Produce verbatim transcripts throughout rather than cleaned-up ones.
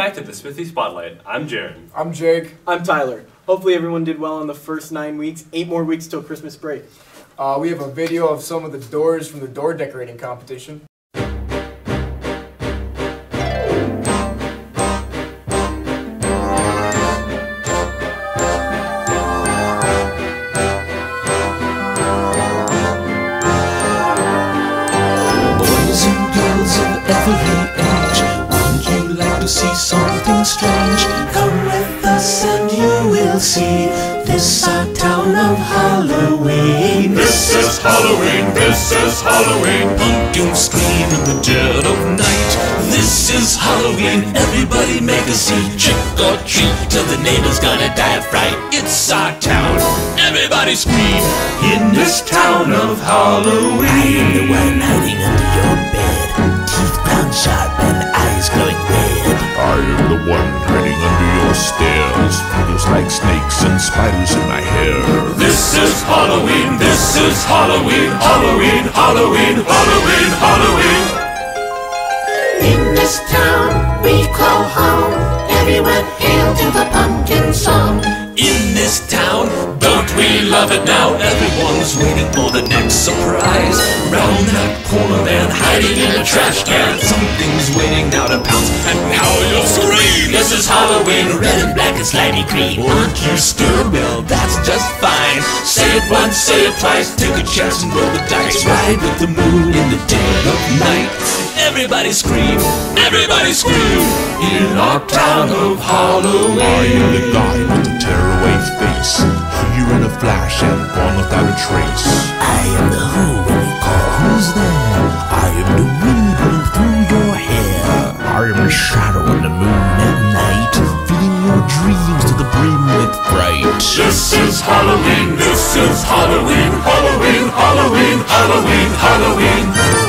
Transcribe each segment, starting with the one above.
back to the Smithy Spotlight. I'm Jared. I'm Jake. I'm Tyler. Hopefully everyone did well in the first nine weeks. Eight more weeks till Christmas break. Uh, we have a video of some of the doors from the door decorating competition. Boys and girls of every age, wouldn't you like to see something strange? Come with us and you will see this our town of Halloween. This is Halloween, this is Halloween. Pumpkins scream in the dead of night. This is Halloween, everybody make a scene. Trick or treat till the neighbor's gonna die of fright. It's our town, everybody scream. In this town of Halloween, I am the one hiding under your bed, teeth ground sharp and eyes glowing red. I am the one hiding under your stairs, fingers like snakes and spiders in my hair. This is Halloween, this is Halloween, Halloween, Halloween, Halloween, Halloween. In this town we call home, everyone hail to the pumpkin song. In this town, don't we love it now? Everyone's waiting for the next surprise. Round that corner and hiding in a trash can, something's waiting now to pounce, and now you'll scream. This is Halloween, red and black and slimy green. Aren't you scared? Well, that's just fine. Say it once, say it twice, take a chance and roll the dice. Ride with the moon in the dead of night. Everybody scream, everybody scream. In our town of Halloween, I am the guy with the tearaway face, here in a flash and gone without a trace. I am the who when you call who's there. I am the wind blowing through your hair. I am the shadow on the moon at night, filling your dreams to the brim with fright. This is Halloween, this is Halloween, Halloween, Halloween, Halloween, Halloween.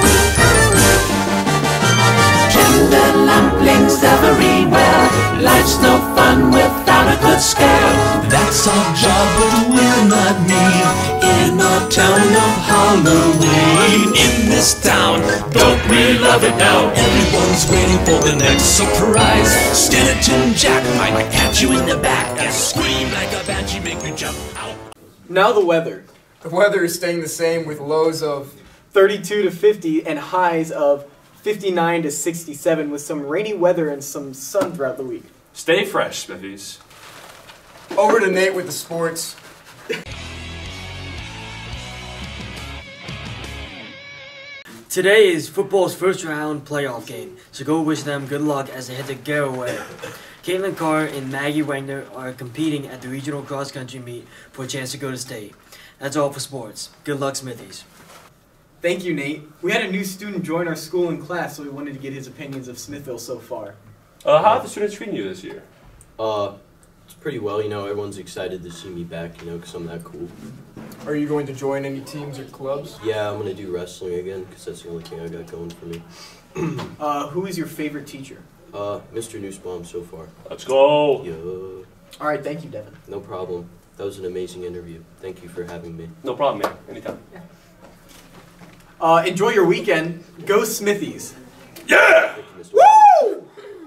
Gender lamplings everywhere. Life's no fun without a good scare. That's our job, but we're not mean. In our town of Halloween, in this town, don't we love it now? Everyone's waiting for the next surprise. Skeleton Jack might catch you in the back and scream like a banshee, make you jump out. Now the weather. The weather is staying the same with lows of thirty-two to fifty and highs of fifty-nine to sixty-seven with some rainy weather and some sun throughout the week. Stay fresh, Smithies. over to Nate with the sports. Today is football's first round playoff game, so go wish them good luck as they head to Garaway. Caitlin Carr and Maggie Wagner are competing at the regional cross-country meet for a chance to go to state. That's all for sports. Good luck, Smithies. Thank you, Nate. We had a new student join our school in class, so we wanted to get his opinions of Smithville so far. Uh, how have the students treating you this year? Uh, it's pretty well, you know, everyone's excited to see me back, you know, because I'm that cool. Are you going to join any teams or clubs? Yeah, I'm going to do wrestling again, because that's the only thing I got going for me. uh, who is your favorite teacher? Uh, Mister Nussbaum so far. Let's go! Yeah. Alright, thank you, Devin. No problem. That was an amazing interview. Thank you for having me. No problem, man. Anytime. Yeah. Uh, enjoy your weekend. Go Smithies. Yeah! Thank you, Mister Woo!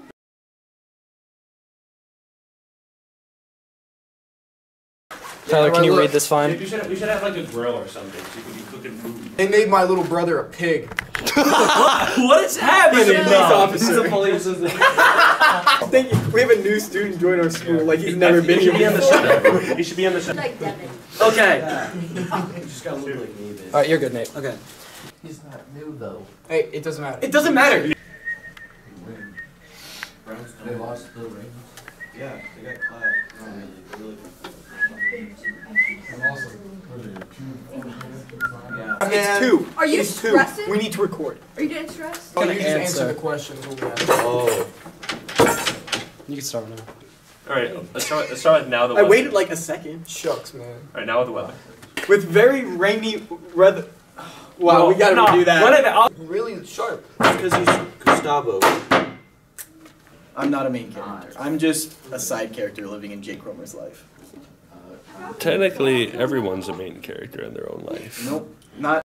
Tyler, Yeah, can you look, read this fine? We should, we should have like a grill or something so you could be cooking food. They made my little brother a pig. What is happening? He's a police officer. He's a police officer. Thank you. We have a new student join our school like he's never been He here should be on the before. show. He should be on the show. Like Devin. Okay. Just gotta look like me, Alright, you're good, Nate. Okay. He's not new, though. Hey, it doesn't matter. It doesn't matter. They lost the rings. Yeah, they got clapped. Not really. They really Yeah. It's two. Are you it's two. stressing? We need to record. Are you getting stressed? Oh, you Gonna just answer answer. the questions. We'll be out. Oh. You can start now. Alright, let's start, let's start with now the I weather. waited like a second. Shucks, man. Alright, now with the weather. With very rainy weather. Wow, No, we gotta no, redo that. what if I'll- Really sharp. Because he's Gustavo. I'm not a main character. I'm just a side character living in Jake Romer's life. Technically, everyone's a main character in their own life. Nope. Not